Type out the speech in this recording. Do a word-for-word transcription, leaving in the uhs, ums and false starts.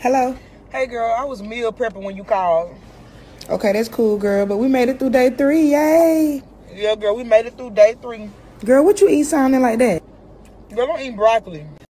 Hello? Hey, girl, I was meal prepping when you called. Okay, that's cool, girl. But we made it through day three. Yay. Yeah, girl, we made it through day three. Girl, what you eat sounding like that? Girl, don't eat broccoli.